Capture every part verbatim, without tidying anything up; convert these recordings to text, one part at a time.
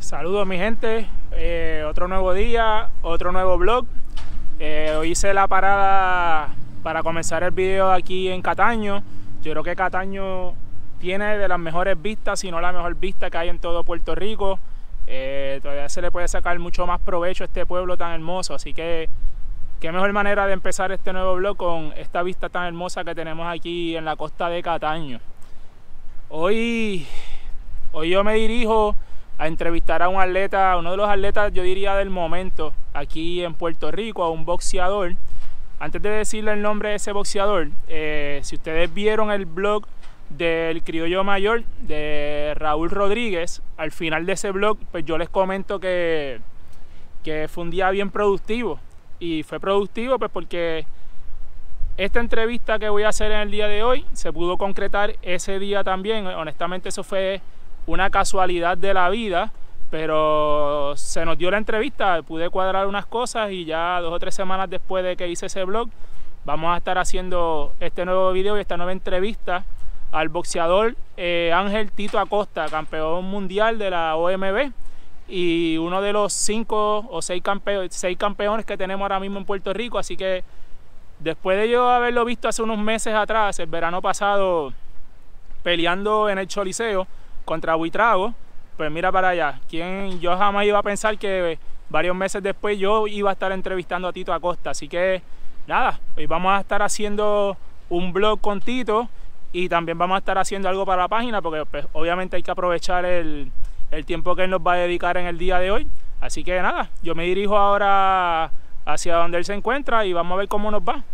Saludos mi gente, eh, otro nuevo día, otro nuevo vlog. Eh, hoy hice la parada para comenzar el video aquí en Cataño. Yo creo que Cataño tiene de las mejores vistas, si no la mejor vista que hay en todo Puerto Rico. Eh, todavía se le puede sacar mucho más provecho a este pueblo tan hermoso, así que qué mejor manera de empezar este nuevo vlog con esta vista tan hermosa que tenemos aquí en la costa de Cataño. Hoy, hoy yo me dirijo a entrevistar a un atleta, uno de los atletas yo diría del momento aquí en Puerto Rico, a un boxeador. Antes de decirle el nombre de ese boxeador, eh, si ustedes vieron el blog del criollo mayor de Raúl Rodríguez, al final de ese blog pues yo les comento que, que fue un día bien productivo, y fue productivo pues porque esta entrevista que voy a hacer en el día de hoy se pudo concretar ese día también. Honestamente eso fue una casualidad de la vida, pero se nos dio la entrevista, pude cuadrar unas cosas y ya dos o tres semanas después de que hice ese blog vamos a estar haciendo este nuevo video y esta nueva entrevista al boxeador eh, Ángel Tito Acosta, campeón mundial de la O M B y uno de los cinco o seis, campe seis campeones que tenemos ahora mismo en Puerto Rico. Así que después de yo haberlo visto hace unos meses atrás, el verano pasado, peleando en el Choliseo contra Buitrago, pues mira para allá, quien yo jamás iba a pensar que varios meses después yo iba a estar entrevistando a Tito Acosta. Así que nada, hoy vamos a estar haciendo un vlog con Tito y también vamos a estar haciendo algo para la página, porque pues, obviamente hay que aprovechar el, el tiempo que él nos va a dedicar en el día de hoy. Así que nada, yo me dirijo ahora hacia donde él se encuentra y vamos a ver cómo nos va.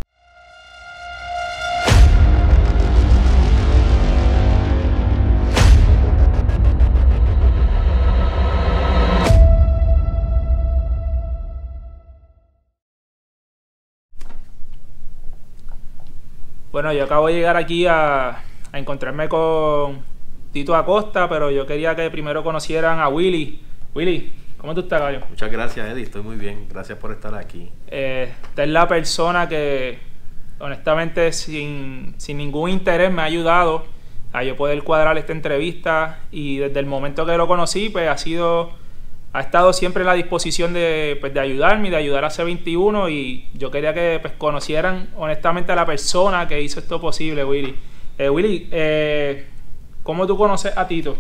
Bueno, yo acabo de llegar aquí a, a encontrarme con Tito Acosta, pero yo quería que primero conocieran a Willy. Willy, ¿cómo tú estás, gallo? Muchas gracias, Eddie, estoy muy bien, gracias por estar aquí. Eh, esta es la persona que, honestamente, sin, sin ningún interés me ha ayudado a yo poder cuadrar esta entrevista, y desde el momento que lo conocí, pues ha sido... ha estado siempre en la disposición de, pues, de ayudarme y de ayudar a C veintiuno, y yo quería que pues, conocieran honestamente a la persona que hizo esto posible, Willy. Eh, Willy, eh, ¿cómo tú conoces a Tito?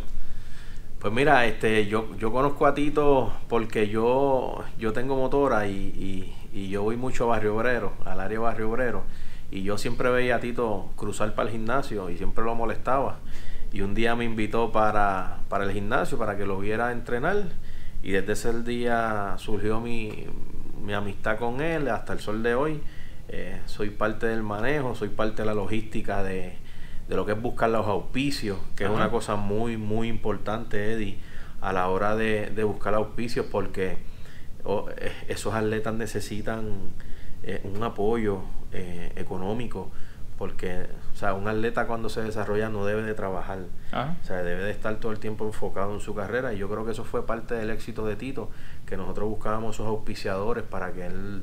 Pues mira, este, yo, yo conozco a Tito porque yo, yo tengo motora y, y, y yo voy mucho a Barrio Obrero, al área de Barrio Obrero, y yo siempre veía a Tito cruzar para el gimnasio y siempre lo molestaba. Y un día me invitó para, para el gimnasio para que lo viera entrenar. Y desde ese día surgió mi, mi amistad con él hasta el sol de hoy. Eh, soy parte del manejo, soy parte de la logística de, de lo que es buscar los auspicios, que Ajá. es una cosa muy, muy importante, Eddie, a la hora de, de buscar auspicios, porque oh, eh, esos atletas necesitan eh, un apoyo eh, económico, porque o sea, un atleta cuando se desarrolla no debe de trabajar, Ajá. o sea, debe de estar todo el tiempo enfocado en su carrera, y yo creo que eso fue parte del éxito de Tito, que nosotros buscábamos esos auspiciadores para que él,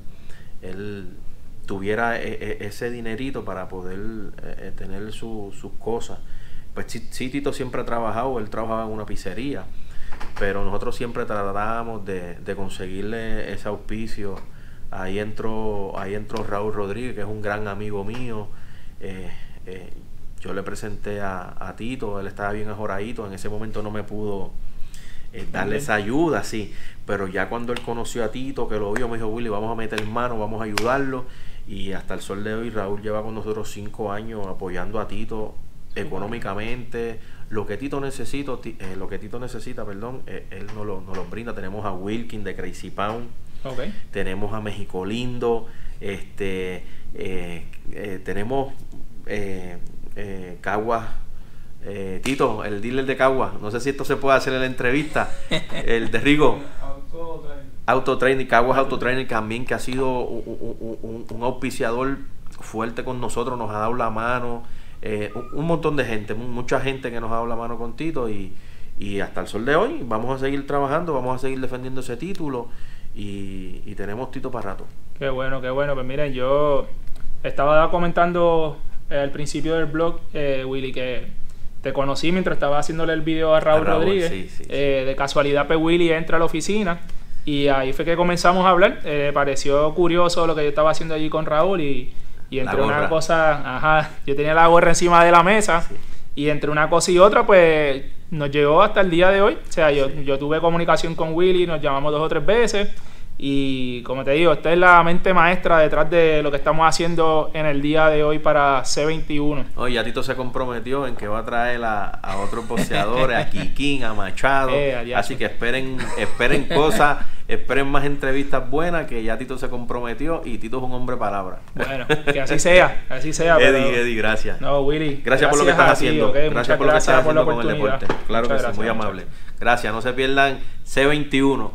él tuviera e, e, ese dinerito para poder eh, tener su, sus cosas. Pues sí, sí, Tito siempre ha trabajado, él trabajaba en una pizzería, pero nosotros siempre tratábamos de, de conseguirle ese auspicio. Ahí entró, ahí entró Raúl Rodríguez, que es un gran amigo mío. Eh, eh, yo le presenté a, a Tito, él estaba bien ajoradito, en ese momento no me pudo eh, darle esa ayuda, sí, pero ya cuando él conoció a Tito, que lo vio, me dijo: Willy, vamos a meter mano, vamos a ayudarlo, y hasta el sol de hoy Raúl lleva con nosotros cinco años apoyando a Tito económicamente. Lo que Tito necesita, eh, lo que Tito necesita, perdón, eh, él nos lo, nos lo brinda. Tenemos a Wilkin de Crazy Pound, okay. tenemos a México Lindo, este eh, eh, tenemos eh, eh, Caguas, eh, Tito, el dealer de Caguas, no sé si esto se puede hacer en la entrevista, el de Rigo Autotraining, Caguas Autotraining también, que ha sido un, un, un auspiciador fuerte con nosotros, nos ha dado la mano, eh, un, un montón de gente, mucha gente que nos ha dado la mano con Tito, y, y hasta el sol de hoy vamos a seguir trabajando, vamos a seguir defendiendo ese título, y, y tenemos Tito para rato. Qué bueno, qué bueno. Pues miren, yo estaba comentando eh, al principio del blog, eh, Willy, que te conocí mientras estaba haciéndole el video a Raúl, a Raúl Rodríguez. Sí, sí, sí. Eh, de casualidad, pues Willy entra a la oficina y ahí fue que comenzamos a hablar. Eh, pareció curioso lo que yo estaba haciendo allí con Raúl y, y entre una cosa, ajá, yo tenía la gorra encima de la mesa sí. y entre una cosa y otra, pues nos llegó hasta el día de hoy. O sea, yo, sí. yo tuve comunicación con Willy, nos llamamos dos o tres veces. Y como te digo, esta es la mente maestra detrás de lo que estamos haciendo en el día de hoy para C veintiuno. Oye, ya Tito se comprometió en que va a traer a, a otros boxeadores, a Kikín, a Machado. Eh, así que esperen, esperen cosas, esperen más entrevistas buenas, que ya Tito se comprometió y Tito es un hombre palabra. Bueno, que así sea, así sea. Eddie, pero... Eddie, gracias. No, Willy. Gracias, gracias por lo que estás haciendo. Okay, gracias por lo que estás haciendo con el deporte. Claro muchas que sí, muy amable. Gracias, no se pierdan C veintiuno.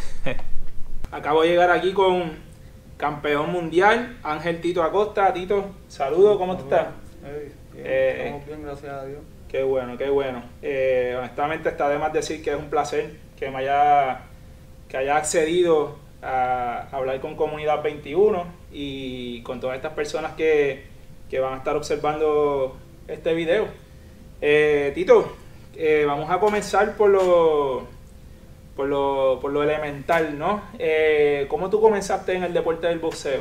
Acabo de llegar aquí con campeón mundial, Ángel Tito Acosta. Tito, saludos, ¿cómo tú estás? Hey, bien, eh, estamos bien, gracias a Dios. Qué bueno, qué bueno. Eh, honestamente está de más decir que es un placer que me haya, que haya accedido a hablar con Comunidad veintiuno y con todas estas personas que, que van a estar observando este video. Eh, Tito, eh, vamos a comenzar por lo... Por lo, por lo elemental, ¿no? Eh, ¿Cómo tú comenzaste en el deporte del boxeo?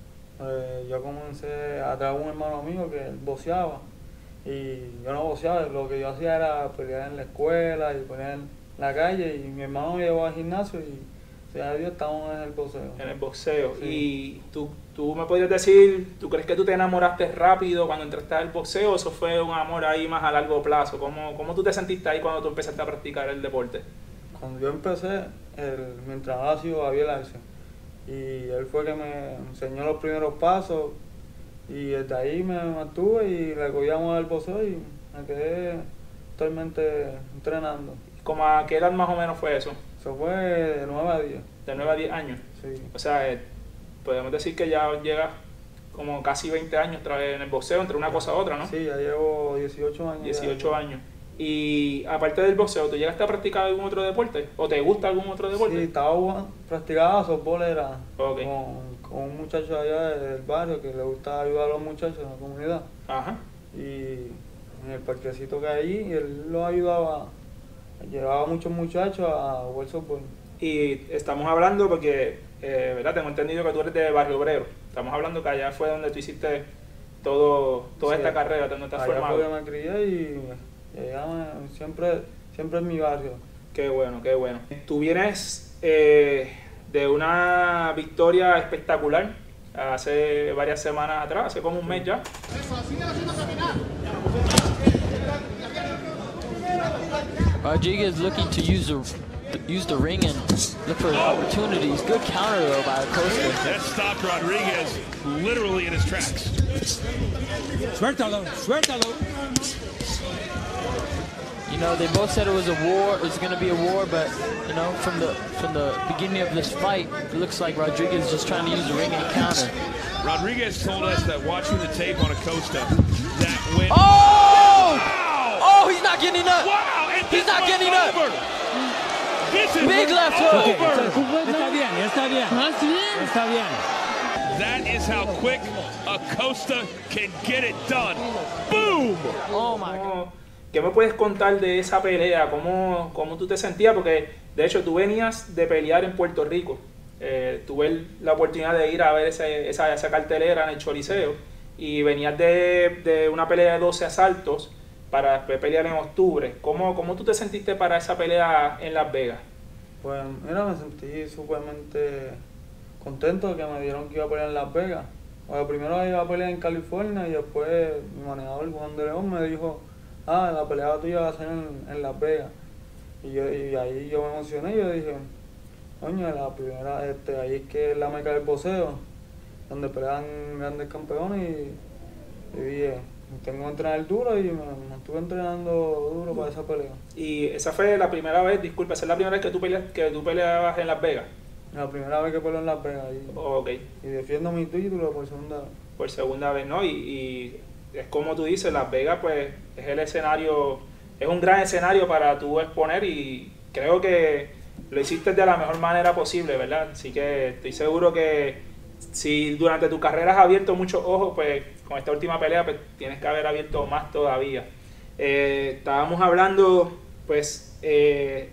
Eh, yo comencé a través de un hermano mío que él boxeaba y yo no boxeaba, lo que yo hacía era pelear en la escuela y pelear en la calle y mi hermano me llevó al gimnasio y gracias a Dios estamos en el boxeo. En el boxeo. Sí. Y tú, tú me podrías decir, ¿tú crees que tú te enamoraste rápido cuando entraste al boxeo o eso fue un amor ahí más a largo plazo? ¿Cómo, cómo tú te sentiste ahí cuando tú empezaste a practicar el deporte? Cuando yo empecé, el, mi entrenador ha sido Javier Arce y él fue que me enseñó los primeros pasos y desde ahí me mantuve y recogíamos el boxeo y me quedé totalmente entrenando. ¿Cómo a qué edad más o menos fue eso? Eso fue de nueve a diez. ¿De nueve a diez años? Sí. O sea, eh, podemos decir que ya llegas como casi veinte años en el boxeo, entre una cosa a otra, ¿no? Sí, ya llevo dieciocho años. dieciocho años. Y aparte del boxeo, ¿tú llegaste a practicar algún otro deporte? ¿O te gusta algún otro deporte? Sí, estaba jugando, practicaba softball era okay. con, con un muchacho allá del barrio que le gusta ayudar a los muchachos en la comunidad. Ajá. Y en el parquecito que hay allí, él los ayudaba, llevaba a muchos muchachos a jugar softball. Y estamos hablando porque, eh, ¿verdad? Tengo entendido que tú eres de Barrio Obrero. Estamos hablando que allá fue donde tú hiciste todo, toda sí, esta carrera, donde te has allá formado. Allá fue que me crié y... Ella siempre, siempre en mi barrio. Qué bueno, qué bueno. Tú vienes eh, de una victoria espectacular hace varias semanas atrás, hace como un mes ya. Rodriguez looking to use the use the ring and look for opportunities. Good counter though by Acosta. That stopped Rodriguez literally in his tracks. Suéltalo, suéltalo. You know, they both said it was a war, it was going to be a war, but, you know, from the from the beginning of this fight, it looks like Rodriguez is just trying to use the ring and counter. Rodriguez told us that watching the tape on Acosta, that when... Oh! Wow! Oh, he's not getting up! Wow! And he's not getting up! This is big left hook! Está bien, está bien. Está bien. That is how quick Acosta can get it done. Boom! Oh, my God. ¿Qué me puedes contar de esa pelea? ¿Cómo, cómo tú te sentías? Porque, de hecho, tú venías de pelear en Puerto Rico. Eh, tuve la oportunidad de ir a ver ese, esa, esa cartelera en el Choliseo. Y venías de, de una pelea de doce asaltos para después pelear en octubre. ¿Cómo, ¿Cómo tú te sentiste para esa pelea en Las Vegas? Pues, mira, me sentí súpermente contento de que me dieron que iba a pelear en Las Vegas. Bueno, primero iba a pelear en California y después mi manejador Juan de León me dijo... Ah, la pelea tuya va a ser en, en Las Vegas. Y, yo, y ahí yo me emocioné y yo dije, coño, la primera, este, ahí es que es la meca del boxeo, donde pelean grandes campeones y, y dije, tengo que entrenar duro y me, me estuve entrenando duro para esa pelea. Y esa fue la primera vez, disculpa, esa es la primera vez que tú, peleas, que tú peleabas en Las Vegas. La primera vez que peleo en Las Vegas y, oh, okay. y defiendo mi título por segunda vez. Por segunda vez, ¿no? Y, y es como tú dices, Las Vegas pues es el escenario, es un gran escenario para tú exponer y creo que lo hiciste de la mejor manera posible, ¿verdad? Así que estoy seguro que si durante tu carrera has abierto muchos ojos, pues con esta última pelea pues tienes que haber abierto más todavía. Eh, estábamos hablando, pues, eh,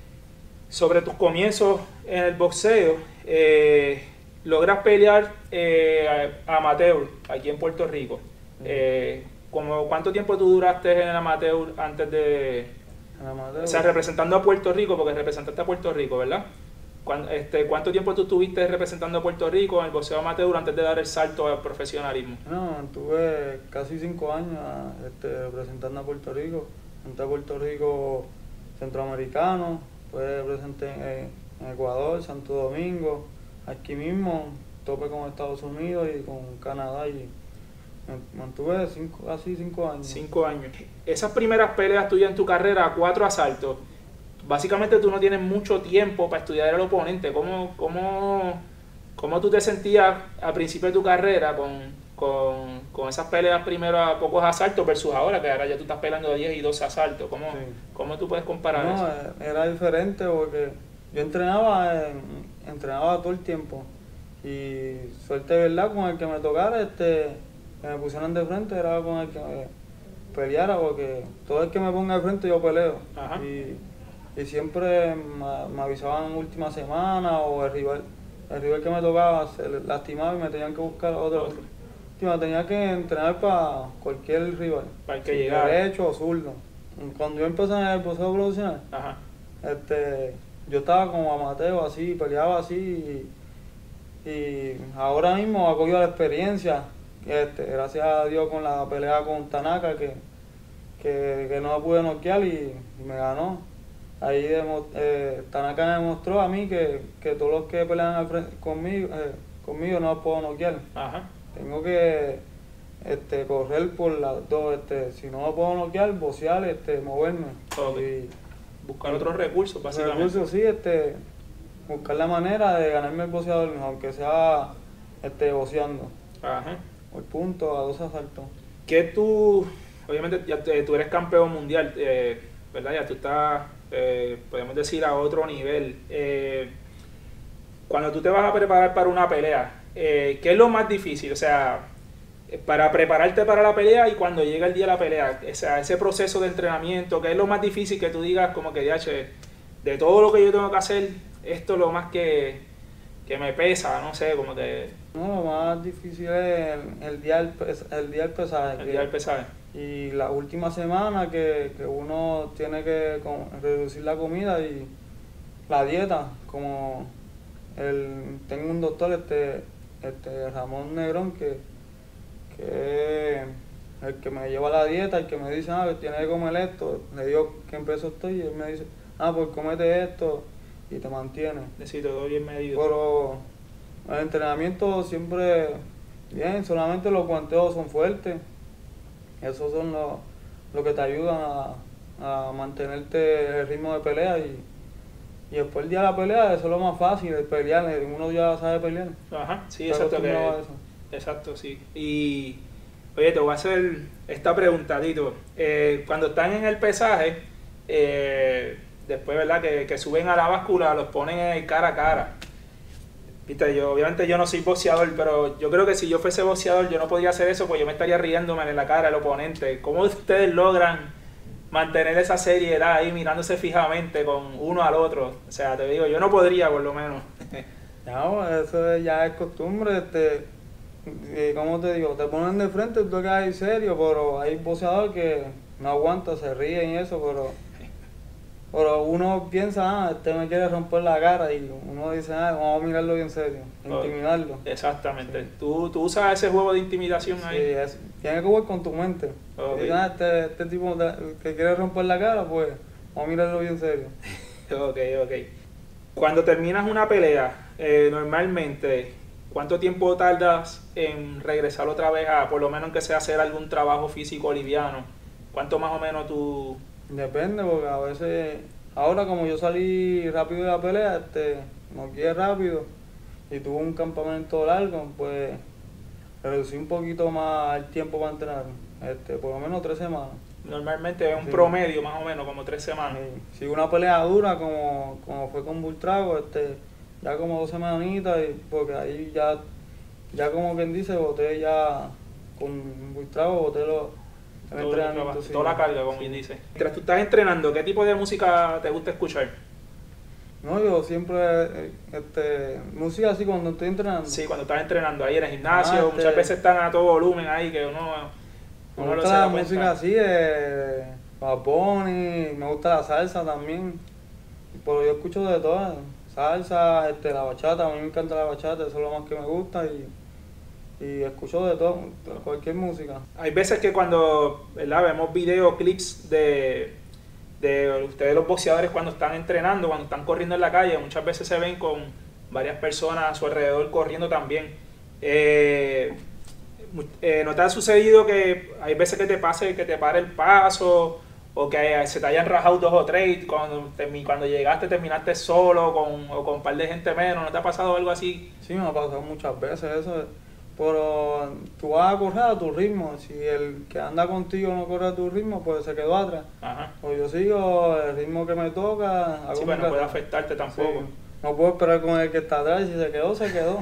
sobre tus comienzos en el boxeo. Eh, logras pelear eh, amateur aquí en Puerto Rico. Eh, ¿cómo, ¿Cuánto tiempo tú duraste en el amateur antes de...? En amateur. O sea, representando a Puerto Rico, porque representaste a Puerto Rico, ¿verdad? ¿Cuánto, este, ¿Cuánto tiempo tú estuviste representando a Puerto Rico en el boxeo amateur antes de dar el salto al profesionalismo? No, estuve casi cinco años este, representando a Puerto Rico. Representé a Puerto Rico centroamericano, pues representé en, en Ecuador, Santo Domingo, aquí mismo, tope con Estados Unidos y con Canadá, y me mantuve cinco, casi cinco años. Cinco años. Esas primeras peleas tuyas en tu carrera, cuatro asaltos, básicamente tú no tienes mucho tiempo para estudiar al oponente. ¿Cómo, cómo, cómo tú te sentías al principio de tu carrera con, con, con esas peleas primero a pocos asaltos versus ahora, que ahora ya tú estás peleando diez y doce asaltos? ¿Cómo, sí. ¿Cómo tú puedes comparar no, eso? Era diferente porque yo entrenaba, en, entrenaba todo el tiempo y suerte, ¿verdad? Con el que me tocara, este, que me pusieran de frente, era con el que me peleara, porque todo el que me ponga de frente yo peleo. Ajá. Y, y siempre me, me avisaban en última semana, o el rival, el rival que me tocaba se lastimaba y me tenían que buscar otro. Otro. Me tenía que entrenar para cualquier rival, para el que llegara, derecho o zurdo. Cuando yo empecé en el boxeo profesional, Ajá. este, yo estaba como amateur, así, peleaba así, y, y ahora mismo ha cogido la experiencia, este, gracias a Dios, con la pelea con Tanaka, que, que, que no pude noquear y, y me ganó. Ahí demo, eh, Tanaka me demostró a mí que, que todos los que pelean al frente, conmigo, eh, conmigo no los puedo noquear. Ajá. Tengo que este, correr por las dos, este, si no lo puedo noquear, boxear, este, moverme. Okay. Y buscar otros recursos, básicamente. Recursos, sí, este, buscar la manera de ganarme el boxeador, aunque sea este, boxeando. Ajá. Por punto, a dos asaltos. Que tú, obviamente, ya te, tú eres campeón mundial, eh, ¿verdad? Ya tú estás, eh, podemos decir, a otro nivel. Eh, cuando tú te vas a preparar para una pelea, eh, ¿qué es lo más difícil? O sea, para prepararte para la pelea y cuando llega el día de la pelea, o sea, ese proceso de entrenamiento, ¿qué es lo más difícil que tú digas como que, de, de todo lo que yo tengo que hacer, esto es lo más que, que me pesa, no sé, como que... No, lo más difícil es el, el día del el día del pesaje. El que, día del pesaje. Y la última semana que, que uno tiene que con, reducir la comida y la dieta, como el, tengo un doctor, este, este Ramón Negrón, que, que es el que me lleva la dieta, el que me dice, ah, que tiene que comer esto, le digo que en peso estoy y él me dice, ah, pues comete esto y te mantiene. Necesito todo bien medido. Pero el entrenamiento siempre bien, solamente los guanteos son fuertes. Esos son los lo que te ayudan a, a mantenerte el ritmo de pelea y, y después el día de la pelea, eso es lo más fácil, el pelear, uno ya sabe pelear. Ajá, sí, exacto. Que, exacto, sí. Y, oye, te voy a hacer esta pregunta, Tito. Eh, cuando están en el pesaje, eh, después, ¿verdad? Que, que suben a la báscula, los ponen cara a cara. Viste, yo, obviamente yo no soy boxeador, pero yo creo que si yo fuese boxeador yo no podría hacer eso, pues yo me estaría riéndome en la cara del oponente. ¿Cómo ustedes logran mantener esa seriedad ahí mirándose fijamente con uno al otro? O sea, te digo, yo no podría por lo menos. No, eso ya es costumbre, este, ¿cómo te digo? Te ponen de frente, tú quedas ahí serio, pero hay boxeadores que no aguantan, se ríen y eso, pero... Pero uno piensa, ah, este me quiere romper la cara y uno dice, ah, vamos a mirarlo bien serio, intimidarlo. Exactamente. Sí. ¿Tú, ¿Tú usas ese juego de intimidación ahí? Sí, es, tiene que jugar con tu mente. Okay. Si, ah, este, este tipo que quiere romper la cara, pues vamos a mirarlo bien serio. Ok, ok. Cuando terminas una pelea, eh, normalmente, ¿cuánto tiempo tardas en regresar otra vez a, por lo menos que sea hacer algún trabajo físico liviano? ¿Cuánto más o menos tú...? Depende, porque a veces, ahora como yo salí rápido de la pelea, este, no quiero rápido y tuve un campamento largo, pues reducí un poquito más el tiempo para entrenar, este, por lo menos tres semanas. Normalmente es un sí. promedio más o menos, como tres semanas. Sí. Si una pelea dura, como, como fue con Buitrago, este, ya como dos semanitas, y, porque ahí ya, ya como quien dice, boté ya, con Buitrago boté los El todo, entrenamiento, sí. toda la carga, como bien dice. Mientras tú estás entrenando, ¿qué tipo de música te gusta escuchar? No, yo siempre, este, música así cuando estoy entrenando. Sí, cuando estás entrenando ahí en el gimnasio, Ah, este, muchas veces están a todo volumen ahí que uno, me uno lo gusta se la da cuenta. música así de Bad Bunny, me gusta la salsa también. Pero yo escucho de todas, salsa, este, la bachata, a mí me encanta la bachata, eso es lo más que me gusta y, y escucho de todo, de cualquier música. Hay veces que cuando, ¿verdad?, vemos videoclips de, de ustedes los boxeadores cuando están entrenando, cuando están corriendo en la calle, muchas veces se ven con varias personas a su alrededor corriendo también. Eh, eh, ¿No te ha sucedido que hay veces que te pase, que te pare el paso o que se te hayan rajado dos o tres cuando, cuando llegaste terminaste solo con, o con un par de gente menos? ¿No te ha pasado algo así? Sí, me ha pasado muchas veces eso, pero tú vas a correr a tu ritmo, si el que anda contigo no corre a tu ritmo, pues se quedó atrás. Ajá. O yo sigo el ritmo que me toca. Hago Sí, mi pero no puede carrera. afectarte tampoco. Sí. No puedo esperar con el que está atrás, si se quedó, se quedó.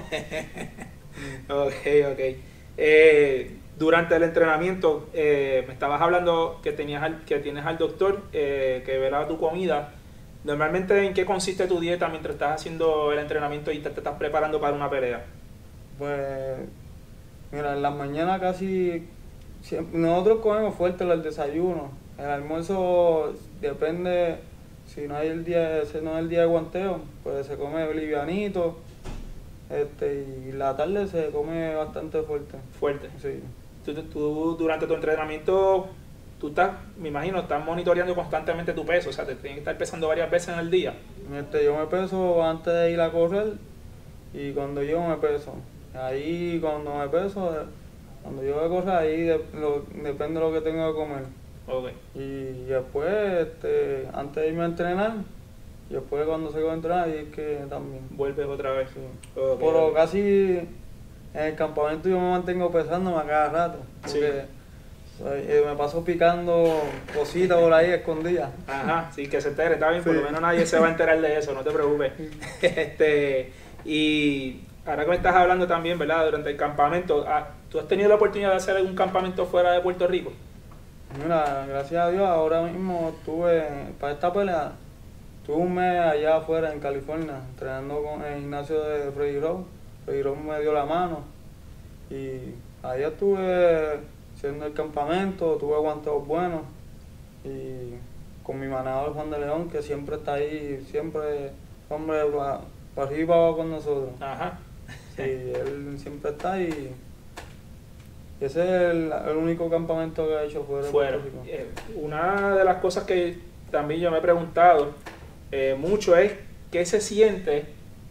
Ok, ok. Eh, durante el entrenamiento eh, me estabas hablando que tenías al, que tienes al doctor eh, que velaba tu comida. Normalmente, ¿en qué consiste tu dieta mientras estás haciendo el entrenamiento y te, te estás preparando para una pelea? Pues, mira, en las mañanas casi, siempre, nosotros comemos fuerte el desayuno. El almuerzo depende, si no hay el día, si no es el día de guanteo, pues se come livianito. Este, y la tarde se come bastante fuerte. Fuerte. Sí. Tú, tú durante tu entrenamiento, tú estás, me imagino, estás monitoreando constantemente tu peso, o sea, te tienes que estar pesando varias veces en el día. Este, yo me peso antes de ir a correr y cuando llego me peso. Ahí cuando me peso, cuando yo voy a correr, ahí de, lo, depende de lo que tengo que comer. Okay. Y después, este, antes de irme a entrenar, y después cuando se va a entrenar, ahí es que también. Vuelves otra vez. Sí. Okay, Pero okay. casi en el campamento yo me mantengo pesándome a cada rato. Porque Sí. soy- eh, me paso picando cositas por ahí escondidas. Ajá, sí, que se entere, está bien, por Sí. lo menos nadie se va a enterar de eso, no te preocupes. este, y ahora que me estás hablando también, ¿verdad? Durante el campamento, ah, ¿tú has tenido la oportunidad de hacer algún campamento fuera de Puerto Rico? Mira, gracias a Dios, ahora mismo estuve, para esta pelea, estuve un mes allá afuera en California, entrenando con el gimnasio de Freddy Rowe. Freddy Rowe me dio la mano y allá estuve haciendo el campamento, tuve guanteos buenos y con mi manejador Juan de León, que siempre está ahí, siempre, hombre, para pa arriba y para abajo con nosotros. Ajá. Sí, él siempre está ahí. Y ese es el, el único campamento que he hecho fuera de Fuera. Puerto Rico. Eh, una de las cosas que también yo me he preguntado eh, mucho es qué se siente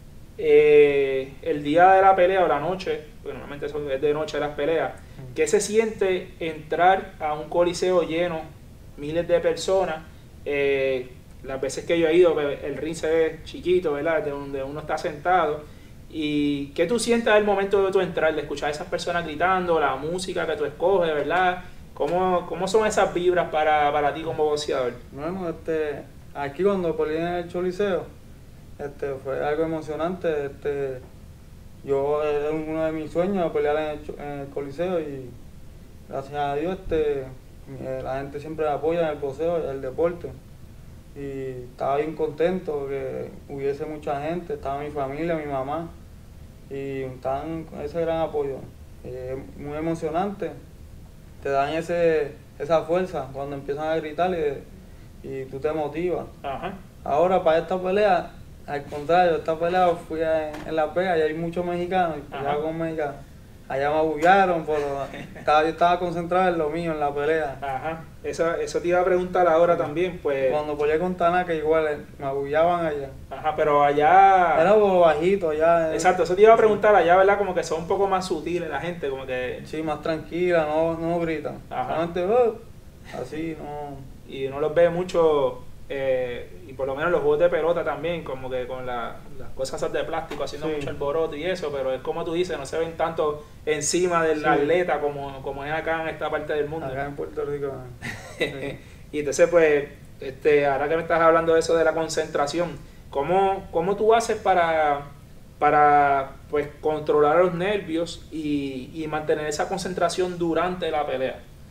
eh, el día de la pelea o la noche, porque normalmente eso es de noche las peleas, qué se siente entrar a un coliseo lleno, miles de personas. Eh, las veces que yo he ido, el ring se ve chiquito, ¿verdad? De donde uno está sentado. ¿Y qué tú sientes al momento de tu entrar, de escuchar a esas personas gritando, la música que tú escoges, ¿verdad? ¿Cómo, cómo son esas vibras para, para ti como boxeador? Bueno, este, aquí cuando peleé en el Choliseo, este, fue algo emocionante. Este, yo era uno de mis sueños pelear en el, Cho- en el Coliseo y gracias a Dios este, eh, la gente siempre me apoya en el boxeo, en el deporte. Y estaba bien contento que hubiese mucha gente, estaba mi familia, mi mamá, y estaban con ese gran apoyo. Eh, muy emocionante, te dan ese, esa fuerza cuando empiezan a gritar y, y tú te motivas. Ajá. Ahora para esta pelea, al contrario, esta pelea fui a, en Las Vegas y hay muchos mexicanos, y peleaba Ajá. con mexicanos. Allá me abullaron, pero estaba, yo estaba concentrado en lo mío, en la pelea. Ajá. Eso, eso te iba a preguntar ahora también, pues. Cuando peleé con Tanaka igual, eh, me abullaban allá. Ajá, pero allá. Era por bajito allá. eh. Exacto, eso te iba a preguntar allá, ¿verdad? Como que son un poco más sutiles la gente, como que. Sí, más tranquila, no, no gritan. Ajá. Solamente, "Oh", así, no. Y uno los ve mucho, eh, y por lo menos los juegos de pelota también, como que con la- las cosas esas de plástico haciendo Sí. mucho alboroto y eso, pero es como tú dices, no se ven tanto encima del Sí. atleta como, como es acá en esta parte del mundo. Acá en Puerto Rico. eh. Y entonces, pues, este, ahora que me estás hablando de eso de la concentración, ¿cómo, cómo tú haces para, para pues, controlar los nervios y, y mantener esa concentración durante la pelea?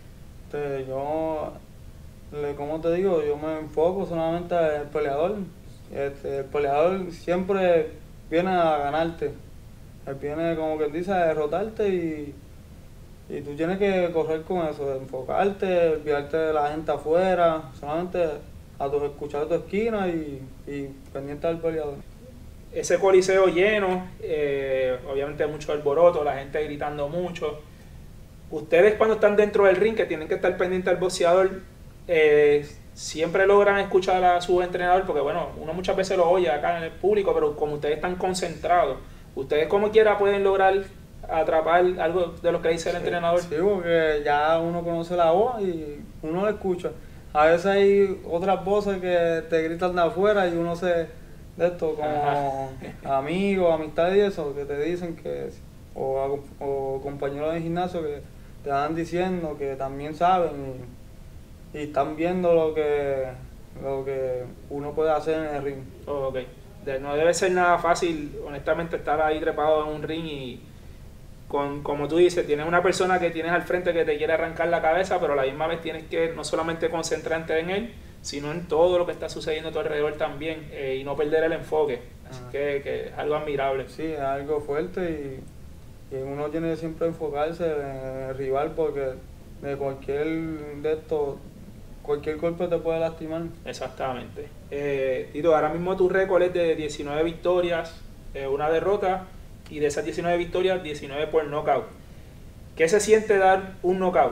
Este, yo, le, como te digo, yo me enfoco solamente en el peleador. Este, el peleador siempre viene a ganarte. Él viene, como que dice, a derrotarte y, y tú tienes que correr con eso, enfocarte, olvidarte de la gente afuera, solamente a tu, escuchar tu esquina y, y pendiente del peleador. Ese coliseo lleno, eh, obviamente mucho alboroto, la gente gritando mucho. Ustedes cuando están dentro del ring, que tienen que estar pendientes del boxeador, eh, siempre logran escuchar a su entrenador, porque bueno, uno muchas veces lo oye acá en el público, pero como ustedes están concentrados, ustedes como quiera pueden lograr atrapar algo de lo que dice el sí, entrenador. Sí, porque ya uno conoce la voz y uno la escucha. A veces hay otras voces que te gritan de afuera y uno se, de esto, como amigos, amistades y eso, que te dicen que, o, o compañeros de gimnasio que te van diciendo que también saben y, y están viendo lo que, lo que uno puede hacer en el ring. Oh, ok. De, no debe ser nada fácil, honestamente, estar ahí trepado en un ring y, con, como tú dices, tienes una persona que tienes al frente que te quiere arrancar la cabeza, pero a la misma vez tienes que no solamente concentrarte en él, sino en todo lo que está sucediendo a tu alrededor también, eh, y no perder el enfoque. Así Ah. que, que es algo admirable. Sí, es algo fuerte y, y uno tiene que siempre enfocarse en el rival porque de cualquier de estos, cualquier golpe te puede lastimar. Exactamente. Eh, Tito, ahora mismo tu récord es de diecinueve victorias, eh, una derrota, y de esas diecinueve victorias, diecinueve por knockout. ¿Qué se siente dar un knockout?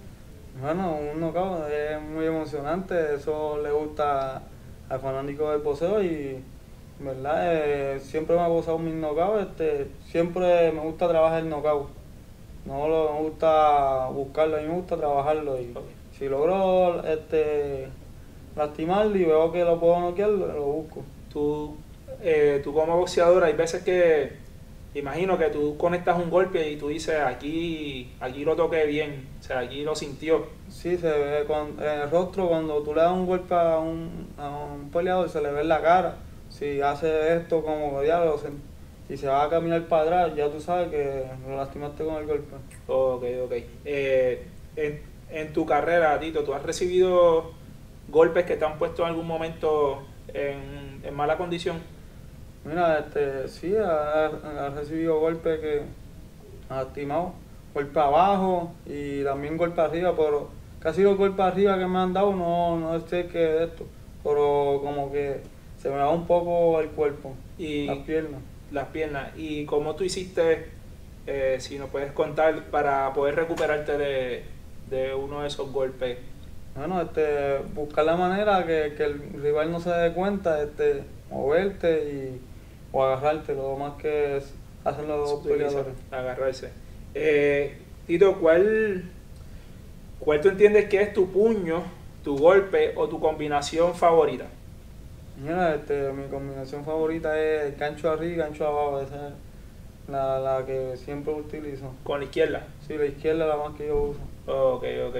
Bueno, un knockout es muy emocionante, eso le gusta al fanático del boxeo y verdad eh, siempre me ha gustado mis knockouts, este, siempre me gusta trabajar el knockout, no lo, me gusta buscarlo, a mí me gusta trabajarlo y Okay. si logro este, lastimarlo y veo que lo puedo noquear, lo, lo busco. Tú, eh, tú como boxeador, hay veces que, imagino que tú conectas un golpe y tú dices, aquí, aquí lo toqué bien, o sea, aquí lo sintió. Sí, se ve con, en el rostro cuando tú le das un golpe a un, a un peleador, se le ve en la cara. Si hace esto como diablo, se, si se va a caminar para atrás, ya tú sabes que lo lastimaste con el golpe. Ok, ok. Eh, en, en tu carrera, Tito, ¿tú has recibido golpes que te han puesto en algún momento en, en mala condición? Mira, este, sí, ha, ha recibido golpes que ha lastimado, golpe abajo y también golpe arriba, pero casi los golpes arriba que me han dado no, no sé qué de esto, pero como que se me va un poco el cuerpo, Y las piernas. las piernas. ¿Y cómo tú hiciste, eh, si nos puedes contar, para poder recuperarte de, de uno de esos golpes? Bueno, este, buscar la manera que, que el rival no se dé cuenta, este, moverte y, o agarrarte, lo más que es, hacen los dos peleadores. Agarrarse. Eh, Tito, ¿cuál, ¿cuál tú entiendes que es tu puño, tu golpe o tu combinación favorita? Mira, este, mi combinación favorita es gancho arriba y gancho abajo, esa es la, la que siempre utilizo. Con la izquierda. Sí, la izquierda es la más que yo uso. Ok, ok.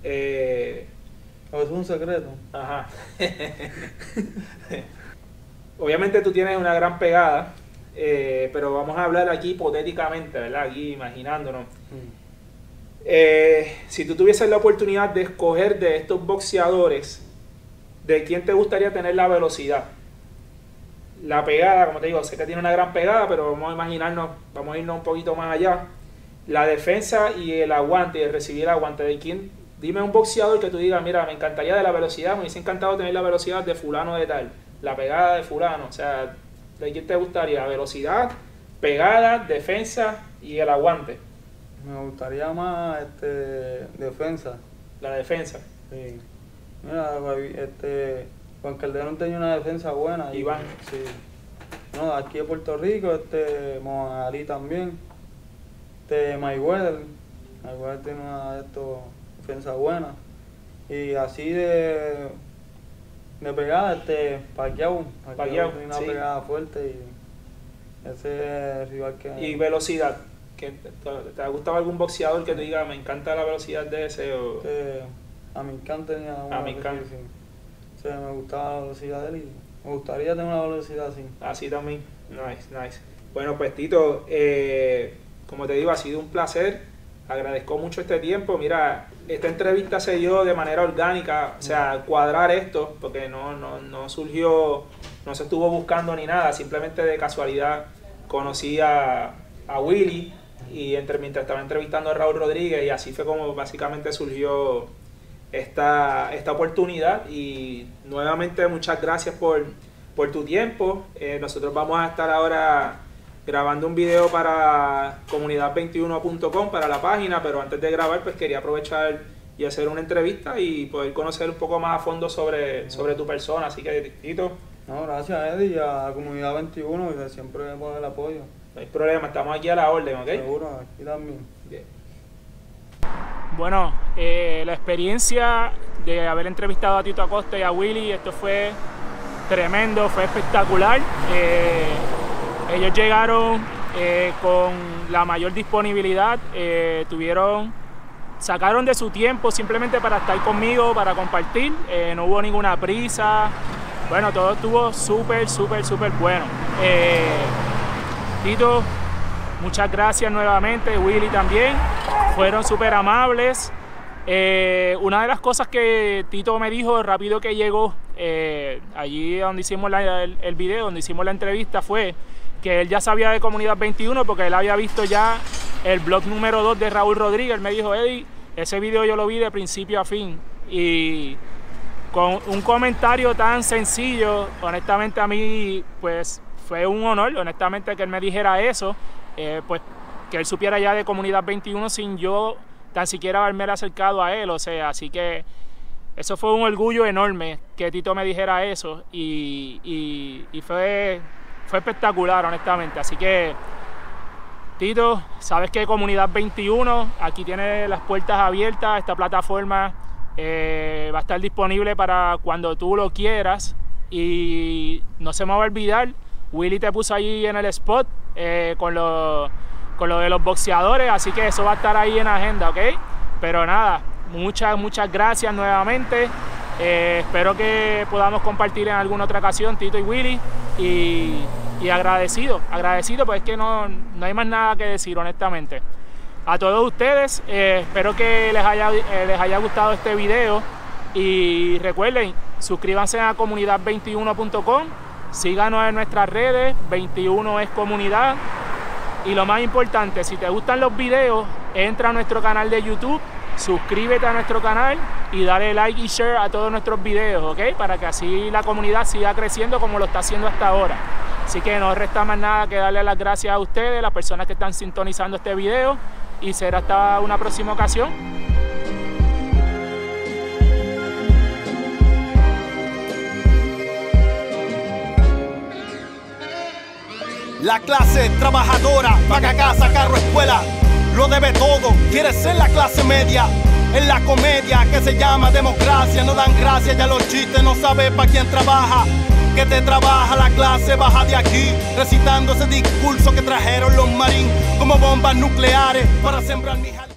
Eh, Pero es un secreto. ajá. Obviamente tú tienes una gran pegada, eh, pero vamos a hablar aquí hipotéticamente, ¿verdad? Aquí imaginándonos. Mm. Eh, si tú tuvieses la oportunidad de escoger de estos boxeadores, ¿de quién te gustaría tener la velocidad? La pegada, como te digo, sé que tiene una gran pegada, pero vamos a imaginarnos, vamos a irnos un poquito más allá. La defensa y el aguante, el recibir el aguante. ¿De quién? Dime un boxeador que tú digas, mira, me encantaría de la velocidad, me hubiese encantado tener la velocidad de fulano de tal, la pegada de fulano. O sea, ¿de quién te gustaría? Velocidad, pegada, defensa y el aguante. Me gustaría más este, defensa. La defensa. Sí. Mira, este, Juan Calderón tenía una defensa buena. y- Iván. Sí. No, aquí de Puerto Rico, este, Mohamed Ali también. Este, Mayweather. Mayweather tiene una de estos, defensa buena. Y así de, de pegada, este, Pacquiao. Pacquiao, tiene una sí. pegada fuerte y ese es el rival que... Y velocidad. ¿Que te, te- ¿Te ha gustado algún boxeador que tú digas, me encanta la velocidad de ese? O... Este, Amir Khan tenía una Amir Khan. sí, sí. O sea, me gustaba la velocidad de él y me gustaría tener una velocidad así. Así también. Nice, nice. Bueno, pues Tito, eh, como te digo, ha sido un placer agradezco mucho este tiempo. Mira, esta entrevista se dio de manera orgánica, o sea, cuadrar esto, porque no, no, no surgió, no se estuvo buscando ni nada, simplemente de casualidad conocí a, a Willy y entre, mientras estaba entrevistando a Raúl Rodríguez, y así fue como básicamente surgió esta, esta oportunidad. Y nuevamente muchas gracias por, por tu tiempo. Eh, nosotros vamos a estar ahora grabando un video para comunidad veintiuno punto com, para la página, pero antes de grabar pues quería aprovechar y hacer una entrevista y poder conocer un poco más a fondo sobre, sobre tu persona. Así que, Tito. No, gracias, Eddie, y a comunidad veintiuno, que siempre por el apoyo. No hay problema, estamos aquí a la orden, ¿ok? Seguro, aquí también. Bien. Bueno, eh, la experiencia de haber entrevistado a Tito Acosta y a Willy, esto fue tremendo, fue espectacular. Eh, ellos llegaron eh, con la mayor disponibilidad, eh, tuvieron, sacaron de su tiempo simplemente para estar conmigo, para compartir, eh, no hubo ninguna prisa. Bueno, todo estuvo súper, súper, súper bueno. Eh, Tito, muchas gracias nuevamente, Willy también, fueron súper amables. Eh, una de las cosas que Tito me dijo rápido que llegó, eh, allí donde hicimos la, el, el video, donde hicimos la entrevista, fue que él ya sabía de Comunidad veintiuno porque él había visto ya el blog número dos de Raúl Rodríguez. Él me dijo, Eddie, ese video yo lo vi de principio a fin. Y con un comentario tan sencillo, honestamente a mí pues fue un honor, honestamente, que él me dijera eso, eh, pues que él supiera ya de Comunidad veintiuno sin yo tan siquiera haberme acercado a él, o sea, así que eso fue un orgullo enorme que Tito me dijera eso y, y, y fue, fue espectacular, honestamente. Así que, Tito, sabes que Comunidad veintiuno, aquí tiene las puertas abiertas, esta plataforma eh, va a estar disponible para cuando tú lo quieras y no se me va a olvidar, Willy te puso ahí en el spot eh, con los... con lo de los boxeadores, así que eso va a estar ahí en agenda, ¿ok? Pero nada, muchas, muchas gracias nuevamente. Eh, espero que podamos compartir en alguna otra ocasión, Tito y Willy, y, y agradecido, agradecido, pues es que no, no hay más nada que decir, honestamente. A todos ustedes, eh, espero que les haya, eh, les haya gustado este video y recuerden, suscríbanse a comunidad veintiuno punto com, síganos en nuestras redes, veintiuno es comunidad. Y lo más importante, si te gustan los videos, entra a nuestro canal de YouTube, suscríbete a nuestro canal y dale like y share a todos nuestros videos, ¿ok? Para que así la comunidad siga creciendo como lo está haciendo hasta ahora. Así que no resta más nada que darle las gracias a ustedes, las personas que están sintonizando este video, y será hasta una próxima ocasión. La clase trabajadora paga casa, carro, escuela, lo debe todo, quiere ser la clase media. En la comedia que se llama democracia no dan gracias, ya los chistes no saben para quién trabaja. Que te trabaja la clase baja de aquí, recitando ese discurso que trajeron los marines como bombas nucleares para sembrar mi jardín.